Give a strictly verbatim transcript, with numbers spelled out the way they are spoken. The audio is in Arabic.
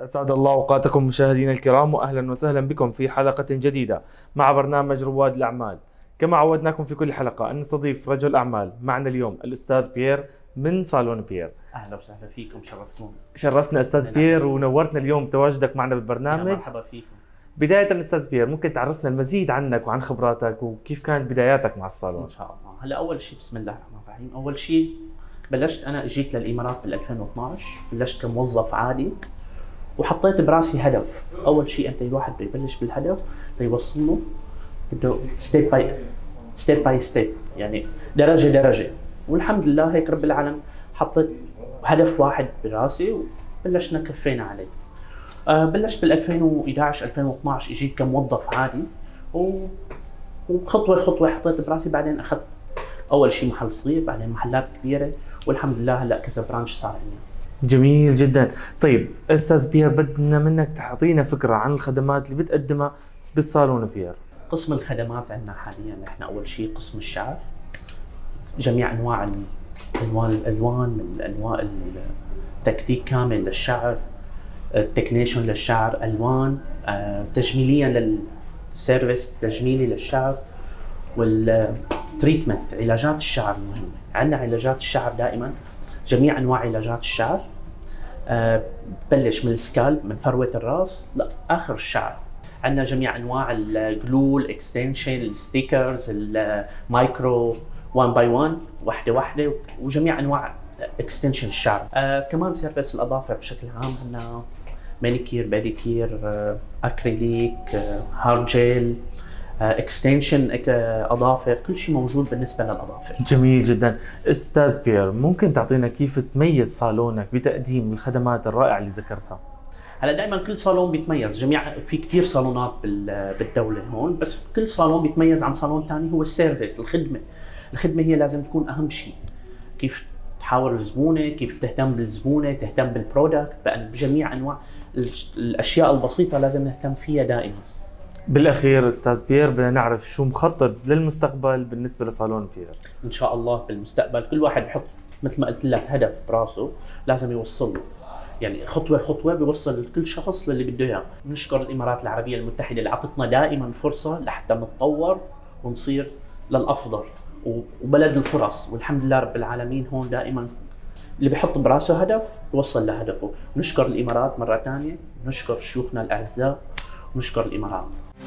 أسعد الله أوقاتكم مشاهدينا الكرام، وأهلا وسهلا بكم في حلقة جديدة مع برنامج رواد الأعمال. كما عودناكم في كل حلقة أن نستضيف رجل أعمال. معنا اليوم الأستاذ بيير من صالون بيير. أهلا وسهلا فيكم، شرفتونا. شرفتنا أستاذ بيير ونورتنا اليوم تواجدك معنا بالبرنامج. مرحبا فيكم. بداية أستاذ بيير، ممكن تعرفنا المزيد عنك وعن خبراتك وكيف كانت بداياتك مع الصالون؟ إن شاء الله. هلا أول شيء بسم الله الرحمن الرحيم، أول شيء بلشت أنا اجيت للإمارات بال ألفين واثنعش، بلشت كموظف عادي وحطيت براسي هدف. أول شيء أنت الواحد بده يبلش بالهدف ليوصل له، بده ستيب باي ستيب باي ستيب، يعني درجة درجة. والحمد لله هيك رب العالمين حطيت هدف واحد براسي وبلشنا كفينا عليه. أه بلشت بال ألفين وإحدى عشر ألفين واثنعش اجيت كموظف عادي و... وخطوة خطوة حطيت براسي. بعدين أخذت أول شيء محل صغير، بعدين محلات كبيرة، والحمد لله هلا كذا برانش صار عندنا. جميل جدا. طيب استاذ بيير، بدنا منك تعطينا فكره عن الخدمات اللي بتقدمها بالصالون بيير. قسم الخدمات عندنا حاليا احنا اول شيء قسم الشعر، جميع انواع الالوان الالوان من انواع التكتيك كامل للشعر، التكنيشن للشعر، الوان، تجميليا للسيرفيس تجميلي للشعر، والتريتمنت علاجات الشعر المهمه. عندنا علاجات الشعر دائما، جميع انواع علاجات الشعر، أه بلش من السكالب من فروه الراس لاخر الشعر. عندنا جميع انواع الجلو، الاكستنشن، الستيكرز، المايكرو واحد باي واحد، وحده وحده، وجميع انواع اكستنشن الشعر. أه كمان سيرفيس الاظافر بشكل عام، عندنا مانيكير، باديكير، أه اكريليك، أه هارد جيل، اكستنشن، اظافر، كل شيء موجود بالنسبه للاظافر. جميل جدا. استاذ بيير، ممكن تعطينا كيف تميز صالونك بتقديم الخدمات الرائعه اللي ذكرتها؟ هلا دائما كل صالون بيتميز، جميع في كثير صالونات بالدوله هون، بس كل صالون بيتميز عن صالون ثاني. هو السيرفيس، الخدمه. الخدمه هي لازم تكون اهم شيء. كيف تحاور الزبونه، كيف تهتم بالزبونه، تهتم بالبرودكت، بجميع انواع الاشياء البسيطه لازم نهتم فيها دائما. بالاخير استاذ بيير، بدنا نعرف شو مخطط للمستقبل بالنسبه لصالون بيير. ان شاء الله بالمستقبل كل واحد بحط مثل ما قلت لك هدف براسه لازم يوصل له، يعني خطوه خطوه بيوصل لكل شخص للي بده اياه. بنشكر الامارات العربيه المتحده اللي اعطتنا دائما فرصه لحتى نتطور ونصير للافضل، وبلد الفرص، والحمد لله رب العالمين. هون دائما اللي بحط براسه هدف يوصل لهدفه. نشكر الامارات مره ثانيه، نشكر شيوخنا الاعزاء، ونشكر الامارات.